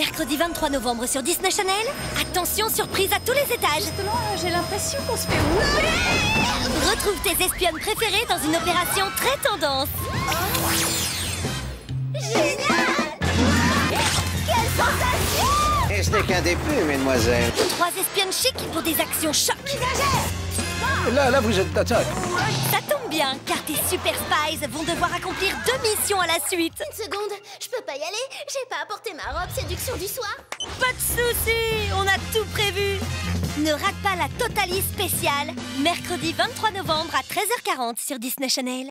Mercredi 23 novembre sur Disney Channel. Attention, surprise à tous les étages. Justement, j'ai l'impression qu'on se fait ouvrir. Retrouve tes espionnes préférées dans une opération très tendance. Génial! Quelle sensation! Et ce n'est qu'un début, mesdemoiselles. 3 espionnes chics pour des actions choc. Là, vous êtes d'attaque. Ça tombe bien, car tes super spies vont devoir accomplir 2 missions à la suite. Une seconde, je peux pas y aller. J'ai pas apporté ma robe séduction du soir. Pas de soucis, on a tout prévu. Ne rate pas la Totalie spéciale, mercredi 23 novembre à 13h40 sur Disney Channel.